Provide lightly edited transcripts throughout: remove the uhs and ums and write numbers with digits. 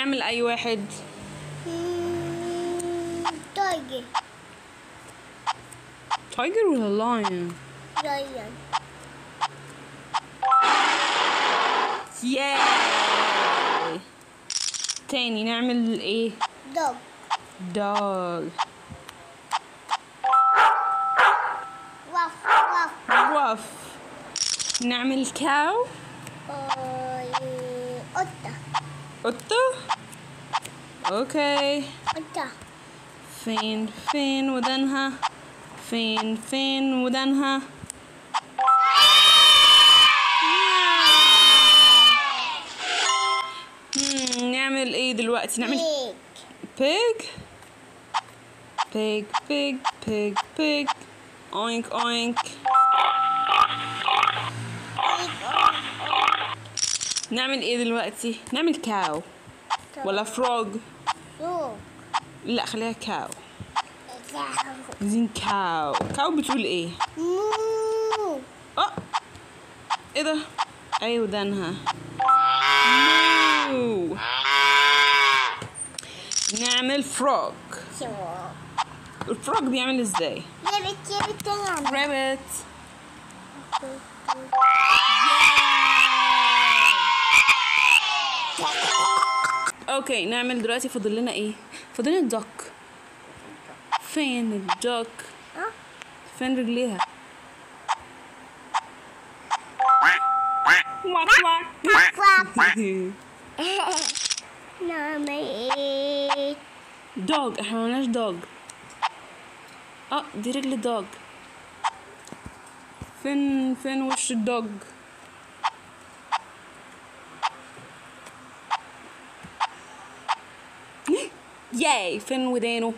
نعمل اي واحد. تايجر. تايجر ولا لايون؟ لايون. ياي. تاني نعمل ايه؟ دوغ. دوغ. وف وف. وف. نعمل كاو. قطة. قطة. اوكي. قطة. فين ودانها؟ فين ودانها؟ نعمل ايه دلوقتي؟ نعمل بيج. بيج بيج بيج بيج. اوينك اوينك. نعمل ايه دلوقتي؟ نعمل كاو ولا فروغ؟ فروغ. لا خليها كاو. عايزين كاو. كاو بتقول ايه؟ مو. ايه ده؟ اي ودانها. مو. نعمل فروغ. الفروغ بيعمل ازاي؟ رابت. اوكي نعمل دلوقتي فاضل لنا ايه؟ فاضل لنا الدوك. فين الدوك؟ فين رجليها؟ نعمل ايه؟ دوج. احنا معناش دوج. دي رجل دوج. فين وش الدوج؟ ياي. فين ودانه؟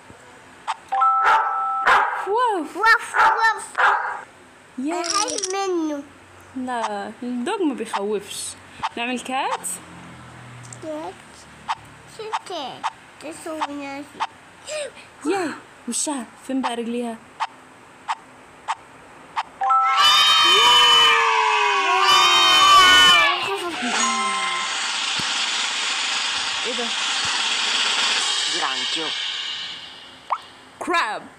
وف وف وف. ياي. خايف منه. لا الدوج ما بيخوفش. نعمل كات. كات. شو كات؟ تسوي ناسي. ياي. وشها فين بقى رجليها؟ ايه ده؟ Granchio. crab.